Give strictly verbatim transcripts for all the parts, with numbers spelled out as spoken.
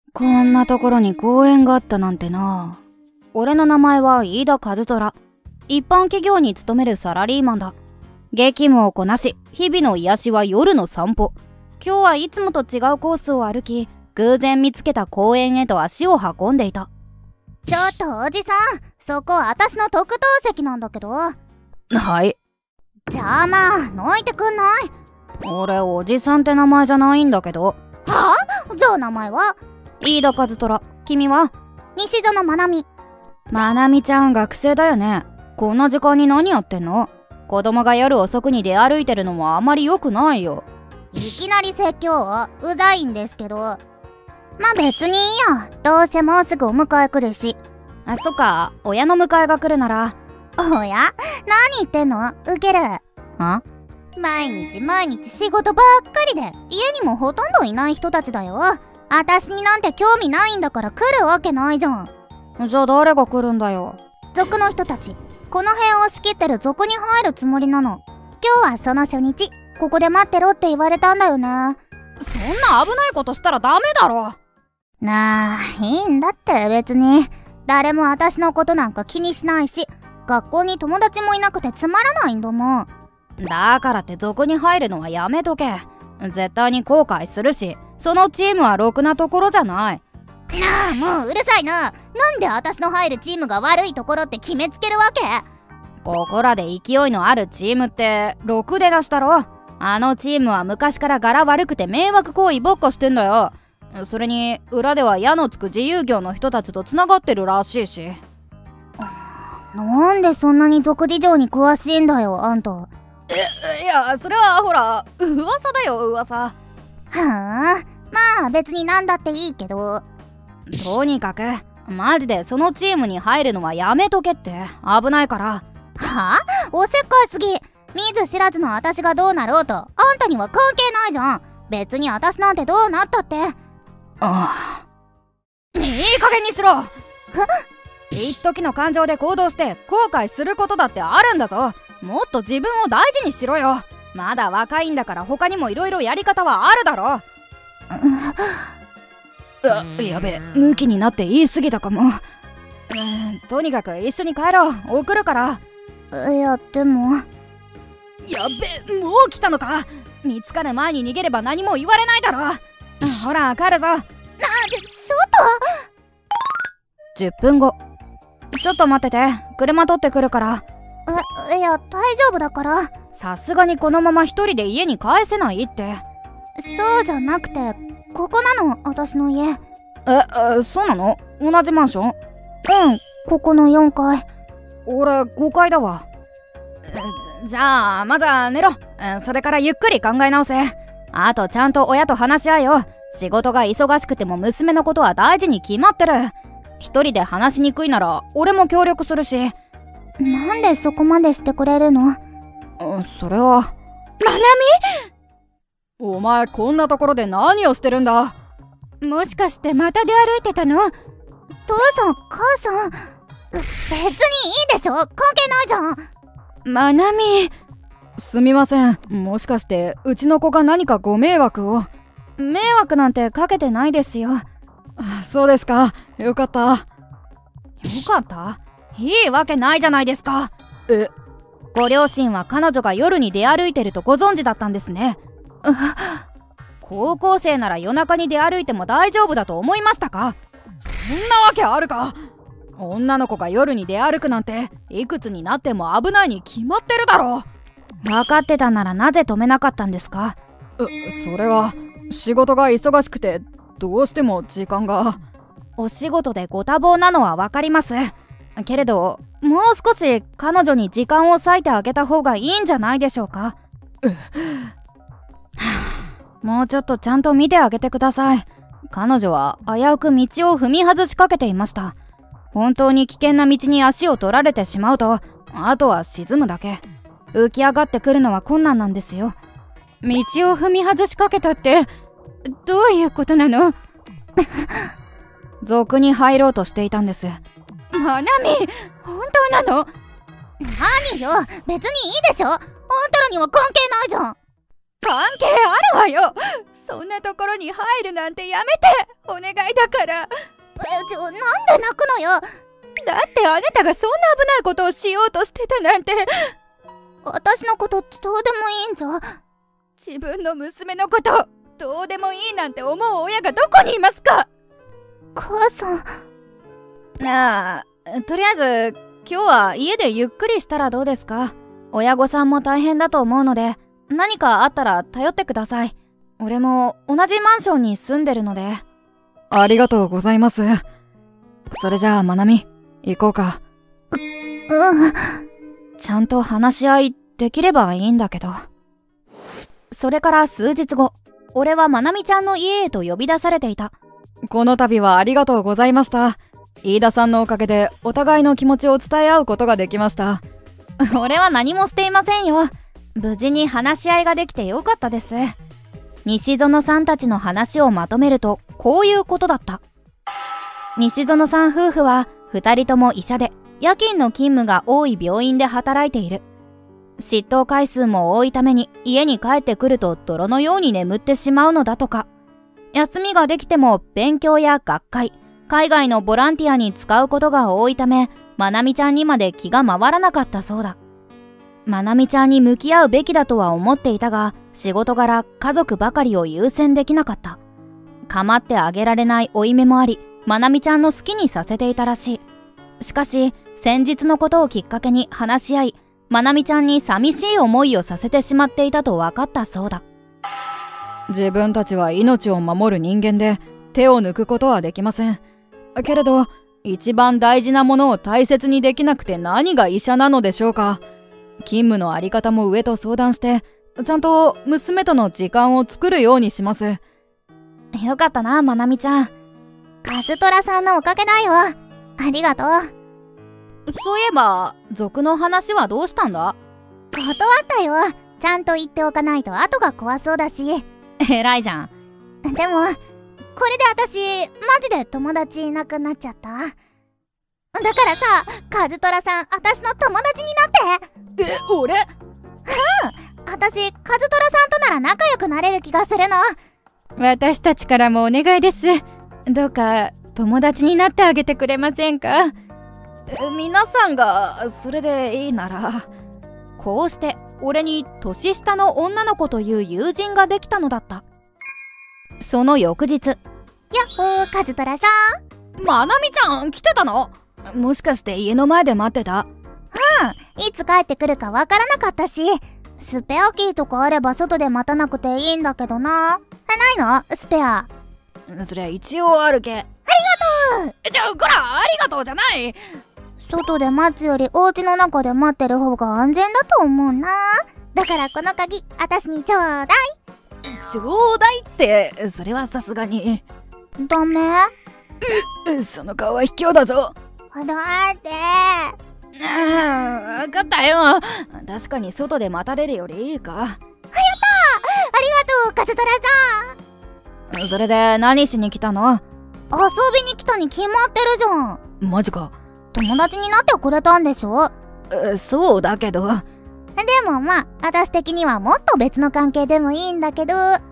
こんなところに公園があったなんてな。俺の名前は飯田和虎。一般企業に勤めるサラリーマンだ。激務をこなし、日々の癒しは夜の散歩。今日はいつもと違うコースを歩き、偶然見つけた公園へと足を運んでいた。 ちょっとおじさん、そこ私の特等席なんだけど。 はい。 邪魔、どいてくんない？ 俺おじさんって名前じゃないんだけど。 はあ？じゃあ名前は？ 飯田和虎。君は？ 西園まなみ。 まなみちゃん学生だよね。こんな時間に何やってんの？子供が夜遅くに出歩いてるのもあまり良くないよ。 いきなり説教？うざいんですけど。まあ別にいいや。どうせもうすぐお迎え来るし。 あ、そっか。親の迎えが来るなら。 おや？何言ってんの？ウケる。 あ？ 毎日毎日仕事ばっかりで家にもほとんどいない人たちだよ。私になんて興味ないんだから来るわけないじゃん。 じゃあ誰が来るんだよ。 族の人たち。この辺を仕切ってる族に入るつもりなの。今日はその初日。ここで待ってろって言われたんだよね。 そんな危ないことしたらダメだろ。 なあ、いいんだって別に。誰も私のことなんか気にしないし、学校に友達もいなくてつまらないんだもん。 だからって族に入るのはやめとけ。絶対に後悔するし、そのチームはろくなところじゃない。 なあ、もううるさいな。なんで私の入るチームが悪いところって決めつけるわけ？ ここらで勢いのあるチームってろくで出したろ。あのチームは昔から柄悪くて迷惑行為ばっかしてんだよ。それに裏では矢のつく自由業の人たちとつながってるらしいし。 なんでそんなに族事情に詳しいんだよ、あんた。 え、いや、それはほら噂だよ、噂。 はあ、まあ別になんだっていいけど。 とにかくマジでそのチームに入るのはやめとけって。危ないから。 はあ？おせっかいすぎ。見ず知らずの私がどうなろうとあんたには関係ないじゃん。別に私なんてどうなったって。 ああ、いい加減にしろ。一時の感情で行動して後悔することだってあるんだぞ。もっと自分を大事にしろよ。まだ若いんだから他にもいろいろやり方はあるだろ。あ、やべえ、ムキになって言い過ぎたかも。うん、とにかく一緒に帰ろう。送るから。 いや、でも。 やべえ、もう来たのか。見つかる前に逃げれば何も言われないだろ。ほら帰るぞ。なあ、 ちょ、ちょっとじゅっぷんご。ちょっと待ってて、車取ってくるから。 え、いや、大丈夫だから。 さすがにこのまま一人で家に帰せないって。 そうじゃなくて、ここなの、私の家。 え、え、そうなの？同じマンション？ うん、ここのよんかい。 俺ごかいだわ。じゃあまずは寝ろ。それからゆっくり考え直せ。あとちゃんと親と話し合えよ。仕事が忙しくても娘のことは大事に決まってる。一人で話しにくいなら俺も協力するし。 なんでそこまでしてくれるの？ それは。 まなみ？ お前こんなところで何をしてるんだ？ もしかしてまた出歩いてたの？父さん、母さん。別にいいでしょ、関係ないじゃん。 まなみ、すみません。もしかしてうちの子が何かご迷惑を？迷惑なんてかけてないですよ。そうですか。よかった。よかった？いいわけないじゃないですか。え？ご両親は彼女が夜に出歩いてるとご存知だったんですね。高校生なら夜中に出歩いても大丈夫だと思いましたか？そんなわけあるか。女の子が夜に出歩くなんていくつになっても危ないに決まってるだろう。分かってたならなぜ止めなかったんですか？それは仕事が忙しくてどうしても時間が。お仕事でご多忙なのは分かりますけれど、もう少し彼女に時間を割いてあげた方がいいんじゃないでしょうか。もうちょっとちゃんと見てあげてください。彼女は危うく道を踏み外しかけていました。本当に危険な道に足を取られてしまうと、あとは沈むだけ。浮き上がってくるのは困難なんですよ。道を踏み外しかけたってどういうことなの？族に入ろうとしていたんです。 まなみ、本当なの？何よ、別にいいでしょ。あんたらには関係ないじゃん。 関係あるわよ。そんなところに入るなんてやめて、お願いだから。 えちょなんで泣くのよ。 だってあなたがそんな危ないことをしようとしてたなんて。 私のことってどうでもいいんじゃ。 自分の娘のことどうでもいいなんて思う親がどこにいますか。 母さん。 なあ、とりあえず今日は家でゆっくりしたらどうですか。親御さんも大変だと思うので、何かあったら頼ってください。俺も同じマンションに住んでるので。ありがとうございます。それじゃあまなみ、行こうか。 う、うん。 ちゃんと話し合いできればいいんだけど。それから数日後、俺はまなみちゃんの家へと呼び出されていた。この度はありがとうございました。飯田さんのおかげでお互いの気持ちを伝え合うことができました。俺は何もしていませんよ。無事に話し合いができてよかったです。西園さんたちの話をまとめるとこういうことだった。西園さん夫婦はふたりとも医者で、夜勤の勤務が多い病院で働いている。執刀回数も多いために家に帰ってくると泥のように眠ってしまうのだとか。休みができても勉強や学会、海外のボランティアに使うことが多いため、まなみちゃんにまで気が回らなかったそうだ。まなみちゃんに向き合うべきだとは思っていたが、仕事柄家族ばかりを優先できなかった。構ってあげられない負い目もあり、まなみちゃんの好きにさせていたらしい。しかし先日のことをきっかけに話し合い、まなみちゃんに寂しい思いをさせてしまっていたと分かったそうだ。自分たちは命を守る人間で手を抜くことはできません。けれど一番大事なものを大切にできなくて何が医者なのでしょうか。勤務のあり方も上と相談してちゃんと娘との時間を作るようにします。よかったな、まなみちゃん。 カズトラさんのおかげだよ。ありがとう。 そういえば族の話はどうしたんだ。 断ったよ。ちゃんと言っておかないと後が怖そうだし。 偉いじゃん。 でもこれで私マジで友達いなくなっちゃった。だからさ、カズトラさん私の友達になって。 え、俺？うん、 私カズトラさんとなら仲良くなれる気がするの。 私たちからもお願いです。どうか友達になってあげてくれませんか。皆さんがそれでいいなら。こうして俺に年下の女の子という友人ができたのだった。その翌日、やっほー、カズトラさん。まなみちゃん来てたの？もしかして家の前で待ってた？ うん、いつ帰ってくるかわからなかったし、スペアキーとかあれば外で待たなくていいんだけどな。え、ないの？スペア。 そりゃ一応あるけ。ありがとう。じゃあこら、ありがとうじゃない。 外で待つよりお家の中で待ってる方が安全だと思うな。だからこの鍵私にちょうだい。 ちょうだいって、それはさすがにダメ？ うその顔は卑怯だぞ。 だってああ、分かったよ。確かに外で待たれるよりいいか。やったー、ありがとうカズトラさん。それで何しに来たの？ 遊びに来たに決まってるじゃん。 マジか。 友達になってくれたんでしょ？ そうだけど。でもまあ私的にはもっと別の関係でもいいんだけど。はい？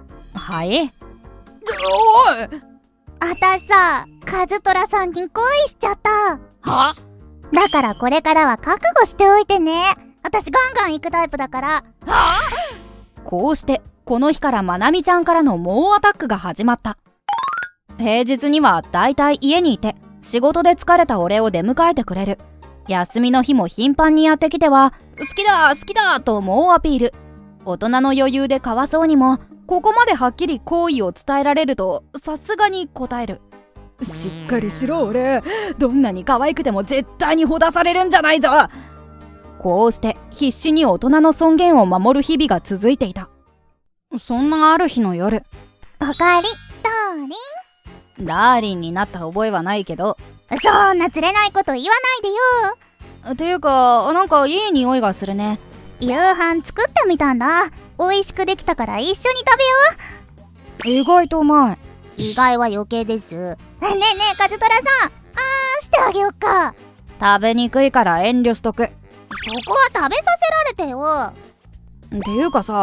おい！ 私さ、カズトラさんに恋しちゃった。 は？ だからこれからは覚悟しておいてね。私ガンガン行くタイプだから。はあ？こうしてこの日からまなみちゃんからの猛アタックが始まった。平日にはだいたい家にいて仕事で疲れた俺を出迎えてくれる。休みの日も頻繁にやってきては好きだ好きだと猛アピール。大人の余裕でかわそうにもここまではっきり好意を伝えられるとさすがに答える。しっかりしろ俺。どんなに可愛くても絶対にほだされるんじゃないぞ。こうして必死に大人の尊厳を守る日々が続いていた。そんなある日の夜。 おかえりダーリン。 ダーリンになった覚えはないけど。 そんな釣れないこと言わないでよ。 ていうかなんかいい匂いがするね。 夕飯作ってみたんだ。美味しくできたから一緒に食べよう。意外とうまい。 意外は余計です。ねえねえカズトラさん、あーしてあげよっか。 食べにくいから遠慮しとく。 そこは食べさせられてよ。 っていうかさ、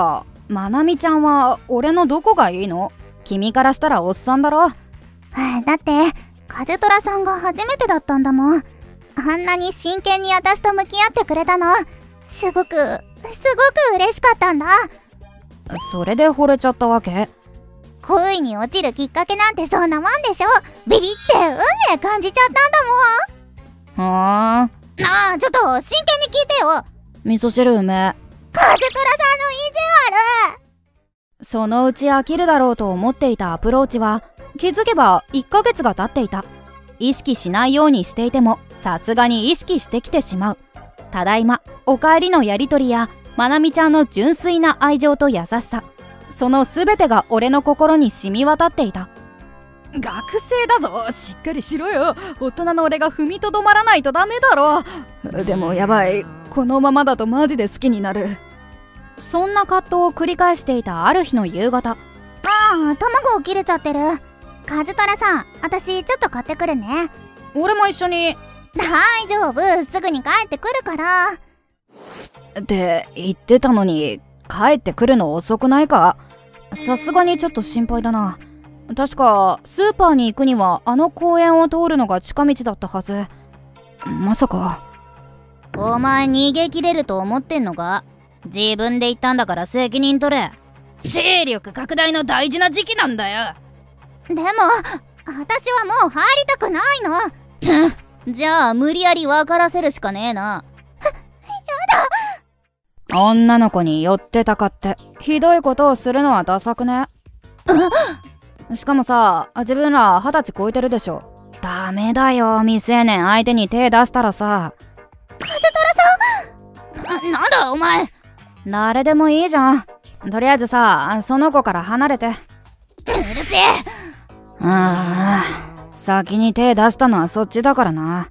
まなみちゃんは俺のどこがいいの？君からしたらおっさんだろ。 だって風虎さんが初めてだったんだもん。あんなに真剣に私と向き合ってくれたのすごくすごく嬉しかったんだ。 それで惚れちゃったわけ？ 恋に落ちるきっかけなんてそんなもんでしょ。ビビって運命感じちゃったんだもん。 はあ。 なあ、ちょっと真剣に聞いてよ。 味噌汁うめえ。 風虎さんの意地悪。 そのうち飽きるだろうと思っていたアプローチは気づけばいっかげつが経っていた。意識しないようにしていてもさすがに意識してきてしまう。ただいまおかえりのやりとりやまなみちゃんの純粋な愛情と優しさ、その全てが俺の心に染み渡っていた。学生だぞ、しっかりしろよ。大人の俺が踏みとどまらないとダメだろ。でもやばい、このままだとマジで好きになる。そんな葛藤を繰り返していたある日の夕方。 ああ、卵切れちゃってる。風虎さん、私ちょっと買ってくるね。 俺も一緒に。 大丈夫、すぐに帰ってくるから。 って言ってたのに帰ってくるの遅くないか？さすがにちょっと心配だな。確かスーパーに行くにはあの公園を通るのが近道だったはず。まさか。 お前逃げ切れると思ってんのか？自分で言ったんだから責任取れ。 勢力拡大の大事な時期なんだよ。 でも私はもう入りたくないの。じゃあ無理やり分からせるしかねえな。やだ。女の子に寄ってたかってひどいことをするのはダサくね？しかもさ、自分ら二十歳超えてるでしょ。ダメだよ、未成年相手に手出したらさ。 風虎さん、な、なんだお前。 誰でもいいじゃん。とりあえずさ、その子から離れて。 うるせえ。 ああ、先に手出したのはそっちだからな。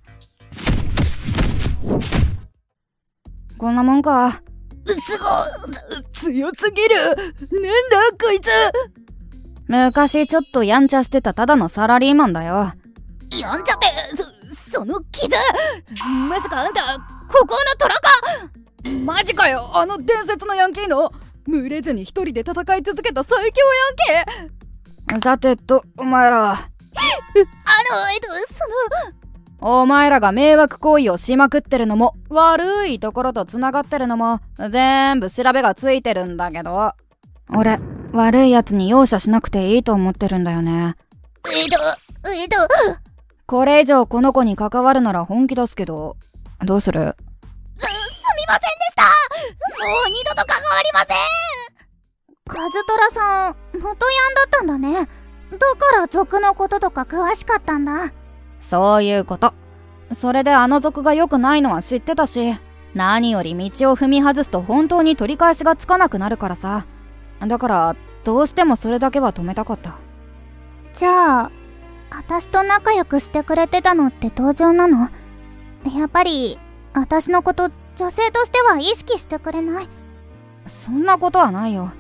こんなもんか。 すご強すぎる。なんだこいつ。昔ちょっとやんちゃしてたただのサラリーマンだよ。 やんちゃってそ、その傷、まさかあんたここの虎か？ マジかよ、あの伝説のヤンキーの。群れずに一人で戦い続けた最強ヤンキー。さてと、お前らは。 あの、えっと、そのお前らが迷惑行為をしまくってるのも悪いところとつながってるのも全部調べがついてるんだけど、俺悪いやつに容赦しなくていいと思ってるんだよね。 えっとえっとこれ以上この子に関わるなら本気出すけど、どうする？ す、すみませんでした。もう二度と関わりません。風虎さん元ヤンだったんだね。だから族のこととか詳しかったんだ。 そういうこと。それであの族が良くないのは知ってたし、何より道を踏み外すと本当に取り返しがつかなくなるからさ。だからどうしてもそれだけは止めたかった。 じゃあ私と仲良くしてくれてたのって同情なの？やっぱり私のこと女性としては意識してくれない？ そんなことはないよ。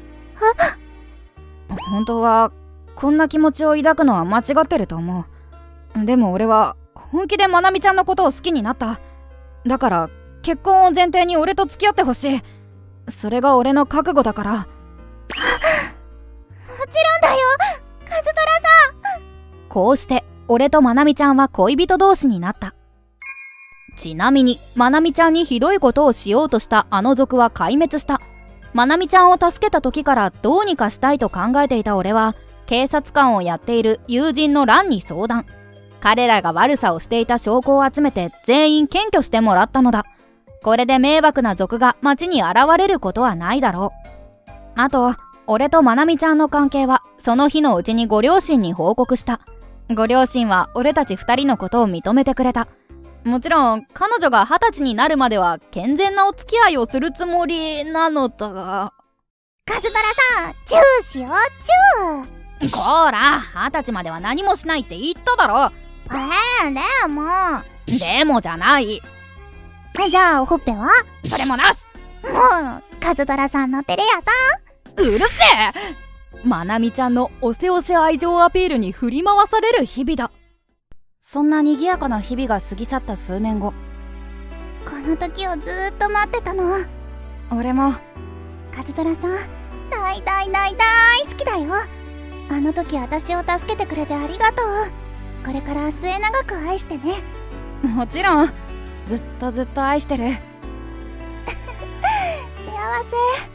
本当はこんな気持ちを抱くのは間違ってると思う。でも俺は本気でまなみちゃんのことを好きになった。だから結婚を前提に俺と付き合ってほしい。それが俺の覚悟だから。もちろんだよ、風虎さん。 こうして俺とまなみちゃんは恋人同士になった。ちなみにまなみちゃんにひどいことをしようとしたあの族は壊滅した。まなみちゃんを助けた時からどうにかしたいと考えていた俺は警察官をやっている友人のランに相談。彼らが悪さをしていた証拠を集めて全員検挙してもらったのだ。これで迷惑な族が町に現れることはないだろう。あと俺とまなみちゃんの関係はその日のうちにご両親に報告した。ご両親は俺たち二人のことを認めてくれた。もちろん彼女が二十歳になるまでは健全なお付き合いをするつもりなのだが。 風虎さん、チューしよう、チュー。 こーら、二十歳までは何もしないって言っただろ。 えー、でもでもじゃない。 じゃあおほっぺは？ それもなし。 もう風虎さんの照れ屋さん。うるせえ。まなみちゃんのおせおせ愛情アピールに振り回される日々だ。そんな賑やかな日々が過ぎ去った数年後、 この時をずーっと待ってたの。 俺も。 風虎さん、 大大大大好きだよ。あの時私を助けてくれてありがとう。これから末永く愛してね。 もちろん、ずっとずっと愛してる。 幸せ。